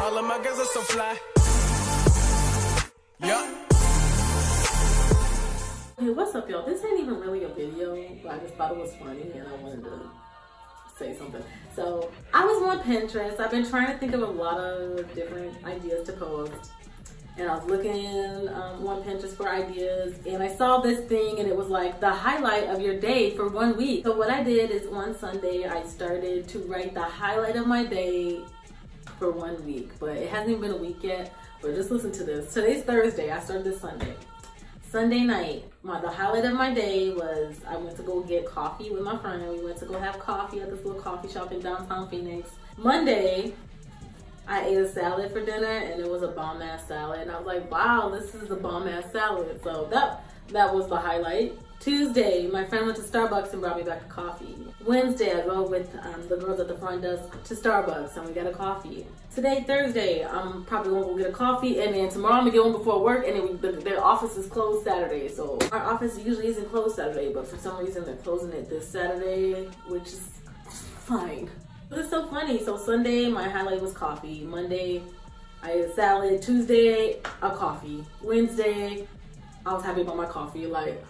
All of my girls are so fly. Yeah. Hey, what's up, y'all? This ain't even really a video, but I just thought it was funny and I wanted to say something. So I was on Pinterest. I've been trying to think of a lot of different ideas to post, and I was looking on Pinterest for ideas, and I saw this thing, and it was like the highlight of your day for 1 week. So what I did is on Sunday I started to write the highlight of my day for 1 week, but it hasn't even been a week yet. But just listen to this. Today's Thursday. I started this Sunday. Sunday night, the highlight of my day was I went to go get coffee with my friend. We went to go have coffee at this little coffee shop in downtown Phoenix. Monday, I ate a salad for dinner, and it was a bomb-ass salad. And I was like, wow, this is a bomb-ass salad. So that was the highlight. Tuesday, my friend went to Starbucks and brought me back a coffee. Wednesday, I go with the girls at the front desk to Starbucks, and we got a coffee. Today, Thursday, I'm probably gonna go get a coffee, and then tomorrow I'm gonna get one before work, and then their office is closed Saturday. So our office usually isn't closed Saturday, but for some reason they're closing it this Saturday, which is fine. But it's so funny. So Sunday, my highlight was coffee. Monday, I ate a salad. Tuesday, a coffee. Wednesday, I was happy about my coffee. Like,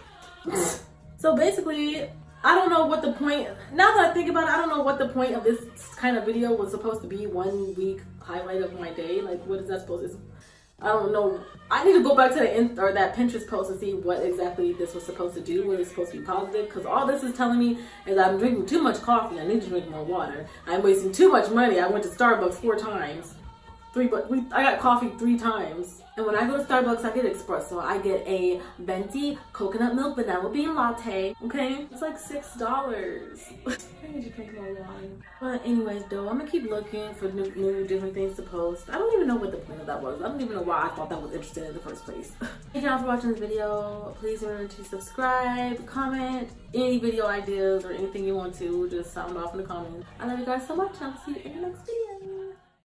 so basically, I don't know what the point, now that I think about it, I don't know what the point of this kind of video was supposed to be. 1 week highlight of my day. Like, what is that supposed to, I don't know. I need to go back to that Pinterest post and see what exactly this was supposed to do. Was it supposed to be positive? Because all this is telling me is I'm drinking too much coffee. I need to drink more water. I'm wasting too much money. I went to Starbucks 4 times. I got coffee 3 times. And when I go to Starbucks, I get espresso. I get a venti coconut milk vanilla bean latte. Okay, it's like $6. I need to drink more water. But anyways, though, I'm gonna keep looking for new different things to post. I don't even know what the point of that was. I don't even know why I thought that was interesting in the first place. Thank y'all for watching this video. Please remember to subscribe, comment, any video ideas or anything you want to. Just sound off in the comments. I love you guys so much. I'll see you in the next video.